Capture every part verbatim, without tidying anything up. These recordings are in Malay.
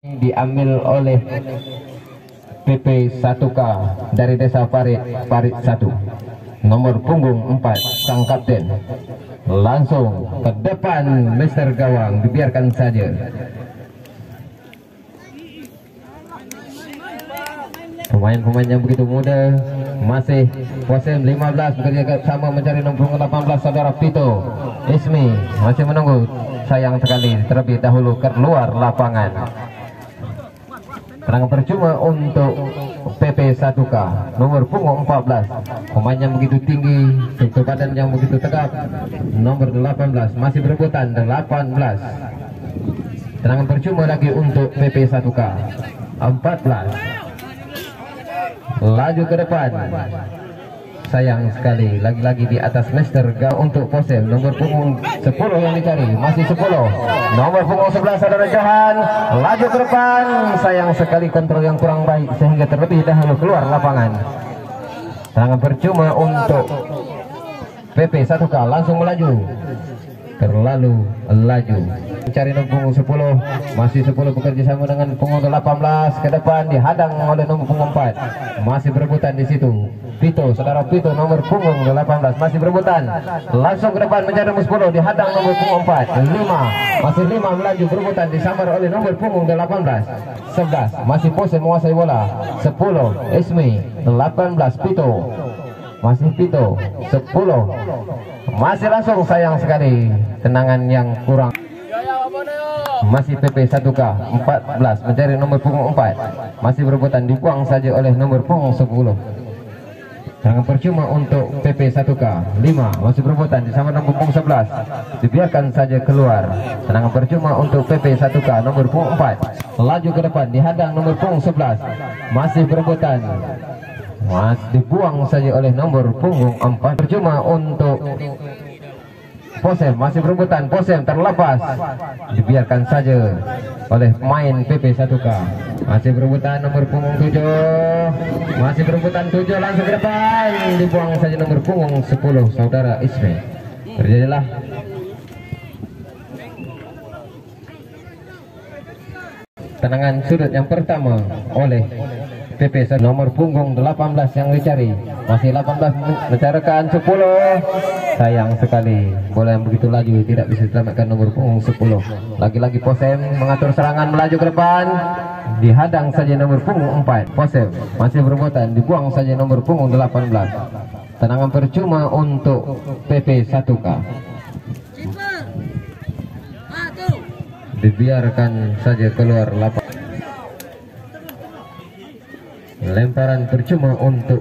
diambil oleh P P satu K dari Desa Parit, Parit satu, nomor punggung empat, sang kapten. Langsung ke depan Mister Gawang, dibiarkan saja. Pemain-pemain yang begitu muda, masih posem lima belas bekerja sama mencari nomor delapan belas saudara Pito Ismi, masih menunggu. Sayang sekali terlebih dahulu keluar lapangan. Serangan percuma untuk P P satu K nomor punggung empat belas, pemain yang begitu tinggi, struktur badan yang begitu tegap, nomor delapan belas masih berebutan delapan belas. Serangan percuma lagi untuk P P satu K empat belas, laju ke depan. Sayang sekali lagi-lagi di atas Mister Ga untuk posel nomor punggung sepuluh yang dicari, masih sepuluh, nomor punggung sebelas saudara Johan, laju ke depan. Sayang sekali kontrol yang kurang baik sehingga terlebih dahulu keluar lapangan. Serangan percuma untuk P P satu K, langsung melaju, terlalu laju mencari nomor punggung sepuluh, masih sepuluh bekerja sama dengan punggung delapan belas. Ke depan dihadang oleh nomor punggung empat, masih berebutan di situ. Pito, saudara Pito nomor punggung delapan belas masih berebutan, langsung ke depan mencari nomor sepuluh, dihadang nomor punggung empat, lima, masih lima melaju berebutan, disambar oleh nomor punggung delapan belas. Sebelas masih pose menguasai bola, sepuluh Ismi, delapan belas Pito, masih Pito, sepuluh masih langsung. Sayang sekali tenangan yang kurang. Masih P P satu K empat belas mencari nomor punggung empat, masih berebutan, dibuang saja oleh nomor punggung sepuluh. Serangan percuma untuk P P satu K lima, masih berebutan di sama nomor punggung sebelas, dibiarkan saja keluar. Serangan percuma untuk P P satu K nomor punggung empat, laju ke depan, dihadang nomor punggung sebelas, masih berebutan, mas dibuang saja oleh nomor punggung empat. Percuma untuk Posem, masih berebutan, Posem terlepas, dibiarkan saja oleh pemain P P satu K. Masih berebutan nomor punggung tujuh, masih berebutan tujuh, langsung ke depan, dibuang saja nomor punggung sepuluh saudara Ismi. Terjadilah tenangan sudut yang pertama oleh P P satu nomor punggung delapan belas yang dicari, masih delapan belas mencarikan sepuluh. Sayang sekali bola yang begitu laju tidak bisa diselamatkan nomor punggung sepuluh. Lagi-lagi Posem mengatur serangan, melaju ke depan, dihadang saja nomor punggung empat. Posem masih berebutan, dibuang saja nomor punggung delapan belas. Tenangan percuma untuk P P satu K, dibiarkan saja keluar lapangan. Lemparan percuma untuk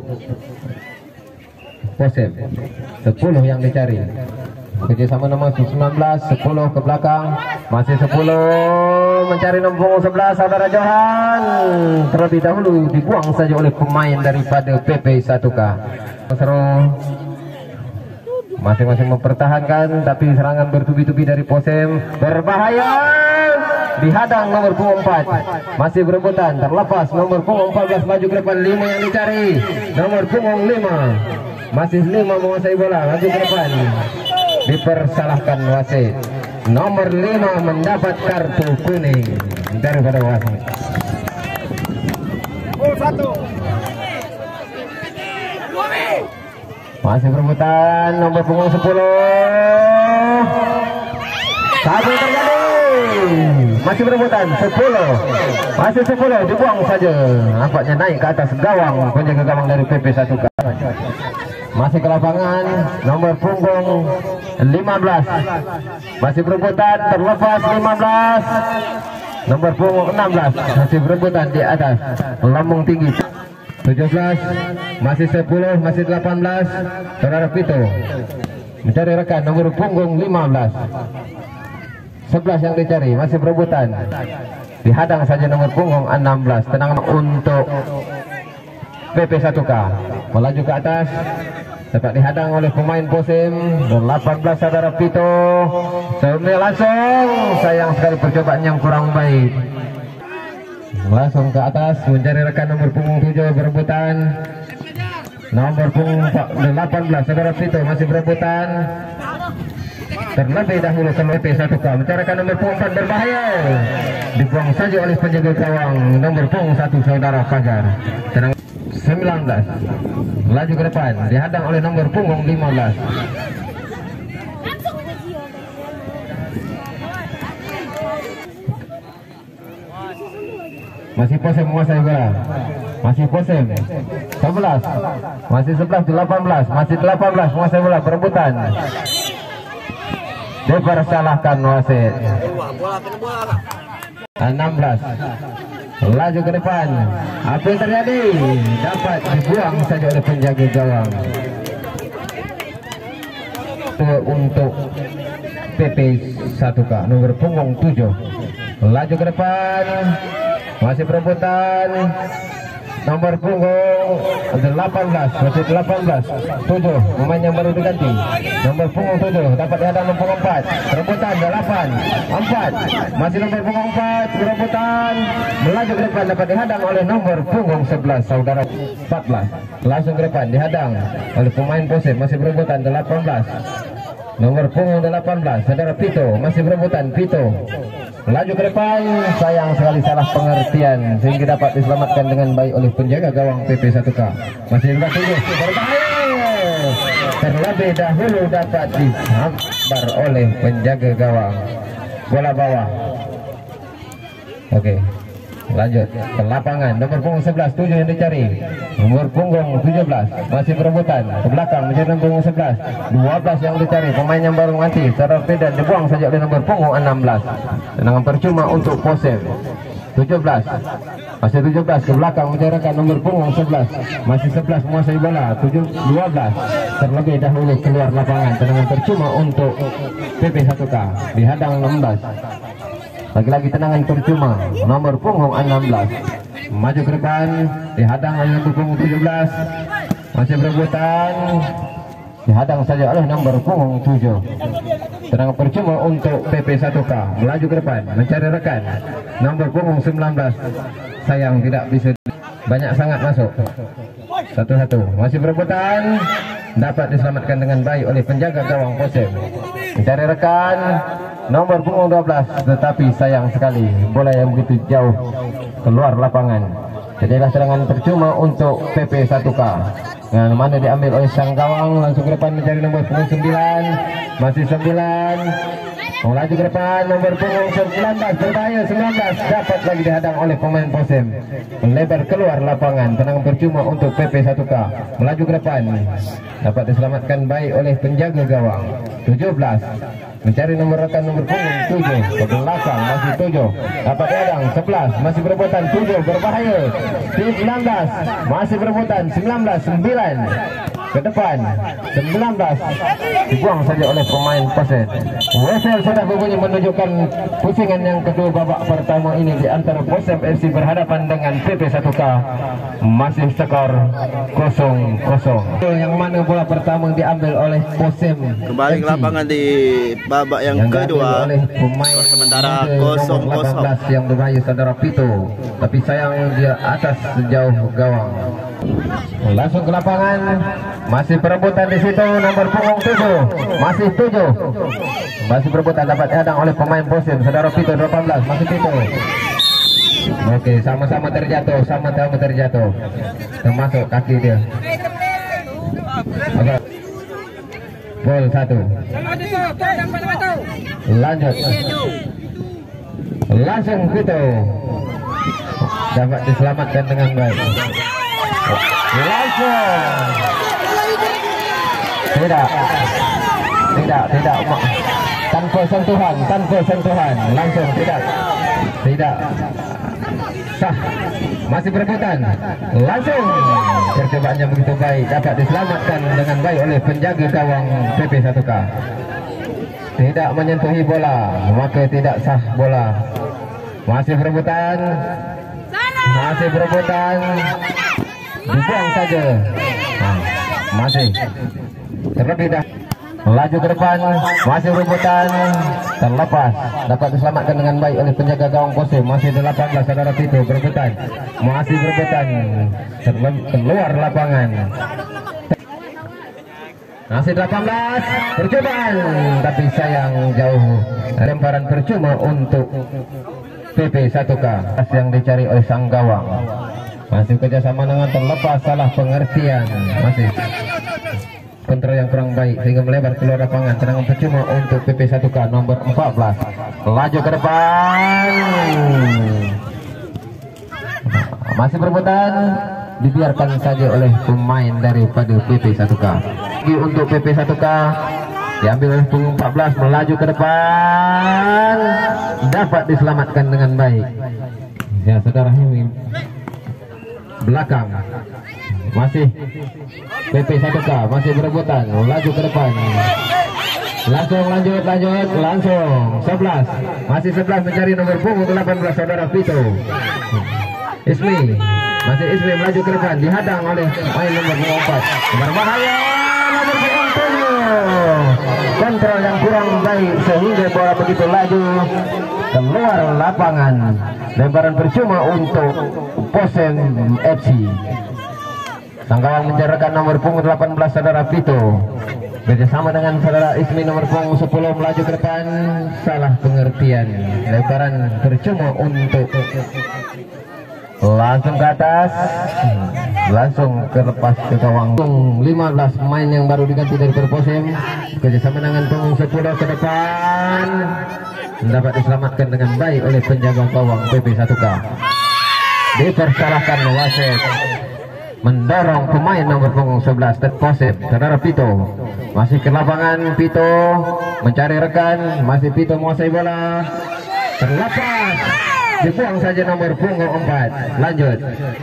Posem, sepuluh yang dicari, kerjasama nomor sembilan belas, sepuluh ke belakang, masih sepuluh mencari nomor punggung sebelas saudara Johan, terlebih dahulu dibuang saja oleh pemain daripada P P satu K. Masing-masing mempertahankan, tapi serangan bertubi-tubi dari Posem berbahaya, dihadang nomor punggung empat, masih berebutan, terlepas nomor punggung empat belas, maju ke depan, lima yang dicari, nomor punggung lima, masih lima menguasai bola, maju ke depan, dipersalahkan wasit. Nomor lima mendapat kartu kuning daripada wasit. Masih berebutan nomor punggung sepuluh, satu terjadi, masih berebutan sepuluh, masih sepuluh, dibuang saja, nampaknya naik ke atas gawang, penjaga gawang dari P P satu K. Masih ke lapangan nomor punggung lima belas, masih berebutan, terlepas lima belas, nomor punggung enam belas masih berebutan di atas, lambung tinggi. Tujuh belas, masih sepuluh, masih delapan belas, saudara Pito mencari rekan nomor punggung lima belas, sebelas yang dicari, masih berebutan, dihadang saja nomor punggung enam belas. Tenang untuk P P satu K, melaju ke atas, dapat dihadang oleh pemain Posem delapan belas saudara Pito. Sembilan langsung, sayang sekali percobaan yang kurang baik. Langsung ke atas mencari rekan nomor punggung tujuh, berebutan, nomor punggung delapan belas saudara Pito masih berebutan, terlebih dahulu ke P P satu K mencarikan nomor punggung empat berbahaya, dibuang saja oleh penjaga gawang nomor punggung satu saudara Fajar. Tenang sembilan belas laju ke depan dihadang oleh nomor punggung lima belas. Masih Posem menguasai bola. Masih Posem sebelas. Masih sebelas delapan belas. Masih delapan belas menguasai bola perebutan. Dipersalahkan wasit. enam belas. Laju ke depan. Apa yang terjadi? Dapat dibuang saja oleh penjaga gawang. Untuk P P satu K nomor punggung tujuh. Laju ke depan. Masih perebutan nomor punggung delapan belas. Masih delapan belas tujuh. Pemain yang baru diganti nomor punggung tujuh dapat dihadang nomor punggung empat. Perebutan delapan empat. Masih nomor punggung empat. Perebutan melaju ke depan dapat dihadang oleh nomor punggung sebelas saudara empat belas. Langsung ke depan dihadang oleh pemain Posem. Masih perebutan delapan belas. Nomor punggung delapan belas saudara Pito. Masih perebutan Pito. Laju ke depan, sayang sekali salah pengertian sehingga dapat diselamatkan dengan baik oleh penjaga gawang P P satu K. Masih juga tujuh berbahaya. Terlebih dahulu dapat dihambar oleh penjaga gawang. Bola bawah. Oke. Lanjut ke lapangan nomor punggung sebelas tujuh yang dicari. Nomor punggung tujuh belas masih perebutan ke belakang menjadi nomor punggung sebelas. dua belas yang dicari pemain yang baru mati. Secara tidak dibuang saja oleh nomor punggung enam belas. Tendangan percuma untuk Posem. tujuh belas masih tujuh belas ke belakang menjarakan nomor punggung sebelas. Masih sebelas menguasai bola. tujuh dua belas terlebih dahulu keluar lapangan. Tendangan percuma untuk P P satu K dihadang enam belas. Lagi-lagi tendangan percuma nomor punggung enam belas. Maju ke depan dihadang oleh nomor punggung tujuh belas. Masih berebutan dihadang saja oleh nomor punggung tujuh. Tendangan percuma untuk P P satu K melaju ke depan mencari rekan nomor punggung sembilan belas. Sayang tidak bisa, banyak sangat masuk. Satu-satu masih berebutan dapat diselamatkan dengan baik oleh penjaga gawang Posem. Mencari rekan nomor punggung dua belas, tetapi sayang sekali bola yang begitu jauh keluar lapangan. Jadilah serangan percuma untuk P P satu K yang mana diambil oleh sang gawang. Langsung ke depan mencari nomor punggung sembilan. Masih sembilan. Melaju ke depan nomor punggung sembilan belas. Berbahaya sembilan belas. Dapat lagi dihadang oleh pemain Posem. Melebar keluar lapangan. Tendangan percuma untuk P P satu K. Melaju ke depan. Dapat diselamatkan baik oleh penjaga gawang. tujuh belas. Mencari nomor rekan nomor punggung tujuh. Ke belakang masih tujuh. Dapat dihadang sebelas. Masih berebutan tujuh. Berbahaya. sembilan belas. Masih berebutan sembilan belas. sembilan. Ke depan sembilan belas. Dibuang saja oleh pemain Posem. Whistle sudah berbunyi menunjukkan pusingan yang kedua babak pertama ini di antara Posem F C berhadapan dengan P P satu K. Masih skor kosong kosong. Yang mana bola pertama diambil oleh Posem. Kembali ke lapangan di babak yang, yang kedua oleh pemain sementara kosong kosong yang berbahaya saudara Pito. Tapi sayang dia atas sejauh gawang. Langsung ke lapangan. Masih perebutan di situ nomor punggung tujuh. Masih tujuh. Masih perebutan dapat dihadang oleh pemain Posem saudara Pito delapan belas. Masih Pito. Oke, sama-sama terjatuh, sama-sama terjatuh. Termasuk kaki dia. Oke. Gol satu. Lanjut. Langsung Pito. Dapat diselamatkan dengan baik. Langsung. Tidak. Tidak, tidak. Tanpa sentuhan, tanpa sentuhan. Langsung tidak. Tidak. Sah. Masih berebutan. Langsung. Percobaannya begitu baik. Dapat diselamatkan dengan baik oleh penjaga gawang P P satu K. Tidak menyentuhi bola, maka tidak sah bola. Masih berebutan. Masih berebutan. Dibuang saja. Nah, masih terlebih dah. Melaju ke depan. Masih berebutan. Terlepas. Dapat diselamatkan dengan baik oleh penjaga gawang Posem. Masih delapan belas saudara Tito berebutan. Masih berebutan. Keluar lapangan. Masih delapan belas percobaan, tapi sayang jauh. Lemparan percuma untuk P P satu K yang dicari oleh sang gawang. Masih kerjasama dengan terlepas, salah pengertian. Masih kontrol yang kurang baik sehingga melebar keluar lapangan. Tendangan percuma untuk P P satu K nomor empat belas. Laju ke depan. Masih berebutan, dibiarkan saja oleh pemain daripada P P satu K. Untuk P P satu K diambil oleh punggung empat belas, melaju ke depan, dapat diselamatkan dengan baik. Ya, saudara Himim belakang. Masih P P satu K masih berebutan, laju ke depan. Langsung lanjut, lanjut, langsung sebelas. Masih sebelas mencari nomor punggung delapan belas saudara Vito. Ismi, masih Ismi melaju ke depan, dihadang oleh main nomor empat. Berbahaya nomor punggung tujuh. Kontrol yang kurang baik sehingga bola begitu laju keluar lapangan. Lemparan percuma untuk Posem F C. Sang gawang menjarakan nomor punggung delapan belas saudara Vito. Bersama dengan saudara Ismi nomor punggung sepuluh melaju ke depan, salah pengertian. Lemparan percuma untuk langsung ke atas, langsung terlepas ke gawang. lima belas pemain yang baru diganti dari Perposem, kerjasama dengan punggung sepuluh ke depan, dapat diselamatkan dengan baik oleh penjaga gawang P P satu K. Dipersalahkan wasit, mendorong pemain nomor punggung sebelas Perposem saudara Pito. Masih ke lapangan, Pito mencari rekan, masih Pito menguasai bola, terlepas, dibuang saja nomor punggung empat. Lanjut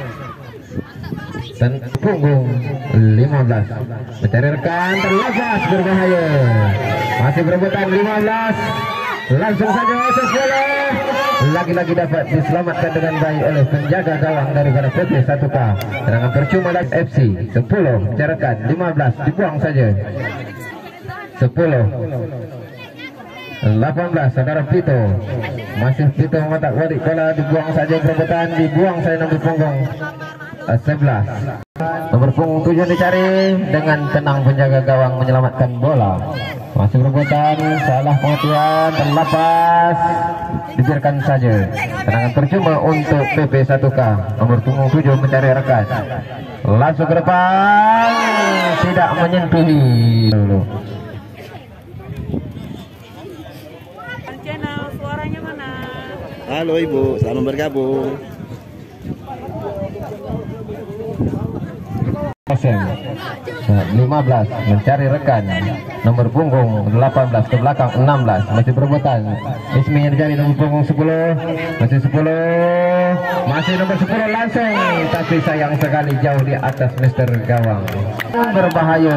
dan punggung lima belas mencari rekan, terlepas, berbahaya. Masih berebutan lima belas, langsung saja sepuluh, lagi-lagi dapat diselamatkan dengan baik oleh penjaga gawang daripada P P satu K. Tendangan percuma dari F C. Sepuluh mencari rekan, lima belas dibuang saja. Sepuluh delapan belas saudara Pito. Masih Pito mengotak balik bola, dibuang saja berebutan, dibuang saya nomor punggung sebelas. Nomor punggung tujuh dicari, dengan tenang penjaga gawang menyelamatkan bola. Masih berebutan, salah pengertian, terlepas, dibiarkan saja. Tendangan percuma untuk P P satu K. Nomor punggung tujuh mencari rekan, langsung ke depan, tidak menyentuhi dulu. Suaranya mana? Halo Ibu, selamat bergabung. lima belas mencari rekan, nomor punggung delapan belas ke belakang enam belas, masih berebutan. Ismi yang dicari nomor punggung sepuluh, masih sepuluh, masih nomor sepuluh langsung, tapi sayang sekali jauh di atas Mister Gawang. Berbahaya.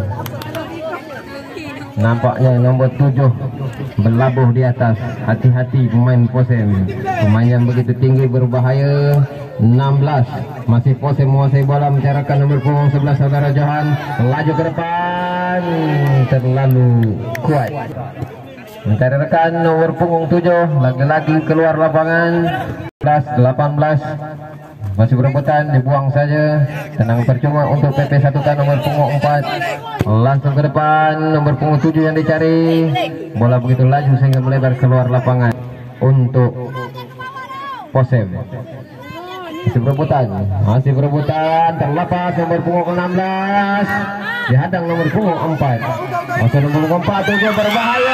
Nampaknya nomor tujuh berlabuh di atas. Hati-hati pemain Posem, pemain yang begitu tinggi berbahaya. enam belas masih Posem menguasai bola, mencarakan nomor punggung sebelas saudara Johan, laju ke depan, terlalu kuat. Mencari rekan nomor punggung tujuh, lagi-lagi keluar lapangan. delapan belas masih berebutan, dibuang saja. Tenang percuma untuk P P satu K nomor punggung empat, langsung ke depan, nomor punggung tujuh yang dicari. Bola begitu laju sehingga melebar keluar lapangan untuk Posem. Masih berebutan, masih berebutan, terlepas nomor punggung enam belas, dihadang nomor punggung empat. Masih nomor punggung empat juga berbahaya.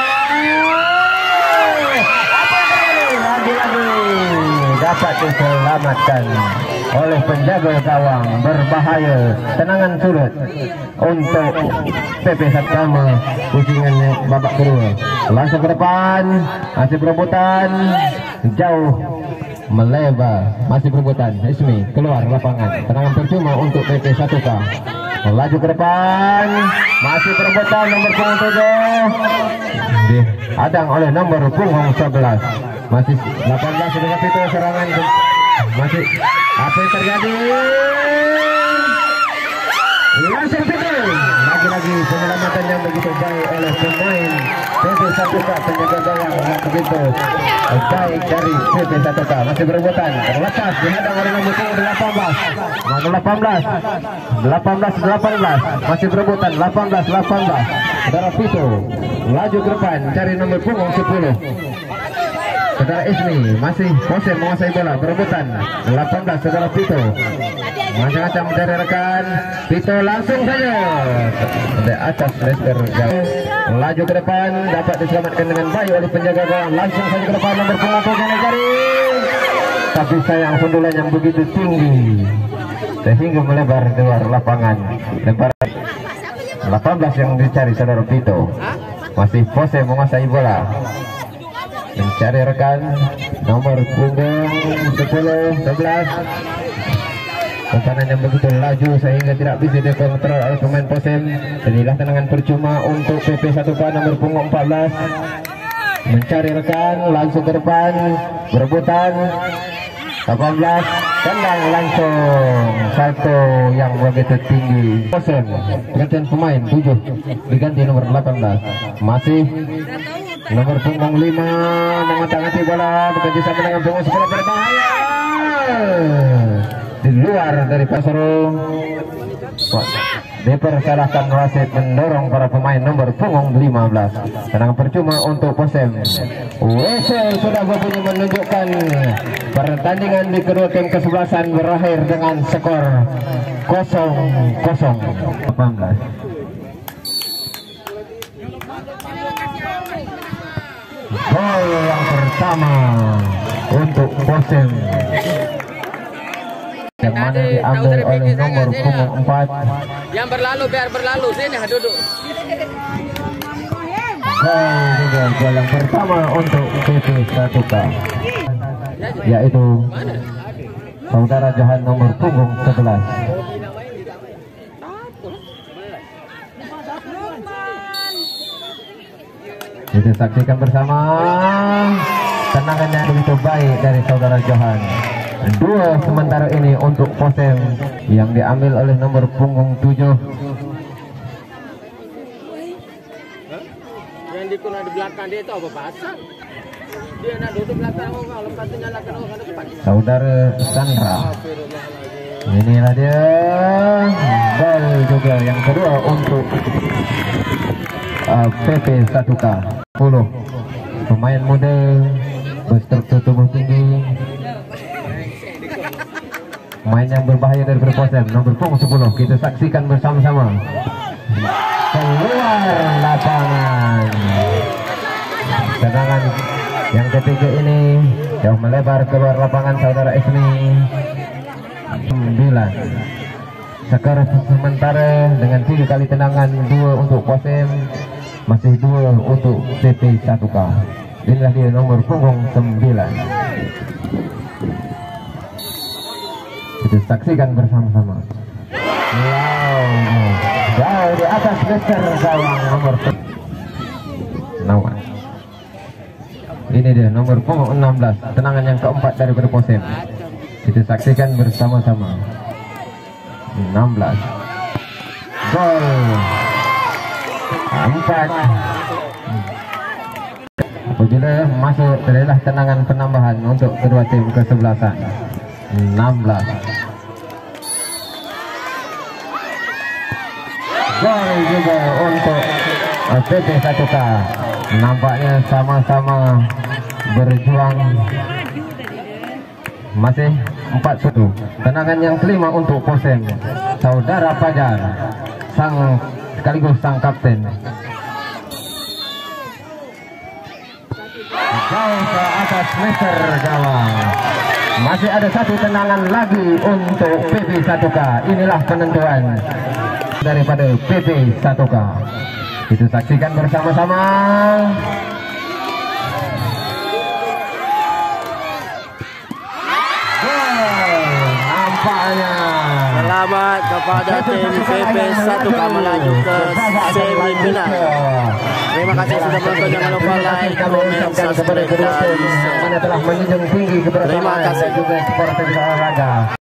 Lagi-lagi dapat diselamatkan oleh penjaga gawang, berbahaya. Tenangan sulut untuk P P satu K, pusingan babak kedua. Langsung ke depan, masih berebutan, jauh melebar, masih berebutan. Ismi keluar lapangan, tenangan percuma untuk P P satu K. Laju ke depan, masih berebutan nomor punggung tujuh, dihadang oleh nomor punggung sebelas. Masih delapan belas dengan itu serangan. Masih apa yang terjadi? langsung Pito. Lagi-lagi penyelamatan yang begitu baik oleh pemain P P satu K, penjaga gawang yang begitu baik dari P P satu K. Masih berebutan, terlepas dihadang oleh nomor delapan belas. Nomor delapan belas, delapan belas delapan belas, masih berebutan delapan belas delapan belas. Saudara Pito laju ke depan cari nomor punggung sepuluh. Saudara Ismi masih pose menguasai bola, berebutan delapan belas. Saudara Pito macam-macam dari rekan Pito, langsung saja di atas Lester Gawang, laju ke depan, dapat diselamatkan dengan baik oleh penjaga gawang. Langsung saja ke depan nomor punggung tujuh cari, tapi sayang sundulan yang begitu tinggi sehingga melebar di luar lapangan. Lebar delapan belas yang dicari saudara Pito, masih pose menguasai bola, mencari rekan nomor punggung sepuluh sebelas. Umpannya yang begitu laju sehingga tidak bisa dikontrol oleh pemain Posem. Inilah tendangan percuma untuk P P satu K nomor punggung empat belas, mencari rekan, langsung ke depan, berebutan delapan belas, tendang langsung satu yang begitu tinggi. Posem gantian pemain tujuh diganti nomor delapan belas, masih nomor punggung lima mengotak-atik bola, bekerja sama dengan punggung sepuluh, berbahaya di luar dari Pasoro. Dipersalahkan wasit mendorong para pemain nomor punggung lima belas. Tendangan percuma untuk Posem. Whistle sudah berbunyi menunjukkan pertandingan di kedua tim kesebelasan berakhir dengan skor kosong kosong. delapan belas. Gol yang pertama untuk Posem yang mana diambil oleh nomor punggung empat. Yang berlalu biar berlalu, sini duduk. Gol juga gol yang pertama untuk P P satu K, yaitu saudara Johan nomor punggung sebelas. Kita saksikan bersama tendangan yang begitu baik dari saudara Johan. Dua sementara ini untuk Posem yang diambil oleh nomor punggung tujuh. Yang di kuna di belakang dia itu apa pasang? Dia nak duduk belakang orang, lepas tu nyalakan orang ke depan. Saudara Sandra. Inilah dia gol juga yang kedua untuk uh, P P satu K. sepuluh pemain muda berstruktur tubuh tinggi, main yang berbahaya dari Posem nomor punggung sepuluh. Kita saksikan bersama-sama keluar lapangan. Tendangan yang ketiga ini jauh melebar keluar lapangan saudara Ismi. Sembilan skor sementara dengan tiga kali tendangan, dua untuk Posem, masih dua untuk P P satu K. Inilah dia nomor punggung sembilan. Kita saksikan bersama-sama. Wow, jauh di atas Lester gawang nomor Nawan. Ini dia nomor punggung enam belas, tendangan yang keempat dari Posem. Kita saksikan bersama-sama. enam belas gol empat. Apabila masuk adalah tendangan penambahan untuk kedua tim kesebelasan. enam belas gol juga untuk P P satu K. Nampaknya sama-sama berjuang. Masih empat satu. Tendangan yang kelima untuk Posem, saudara Fajar, sang sekaligus sang kapten. Jauh ke atas meter gawang. Masih ada satu tendangan lagi untuk P P satu K. Inilah penentuan daripada P P satu K. Kita saksikan bersama-sama. Nampaknya selamat kepada tim P P satu K melaju ke semifinal. Terima kasih sudah menonton. Jangan lupa like, komen, subscribe, dan share. telah menjunjung tinggi kebersamaan dan juga sportivitas olahraga.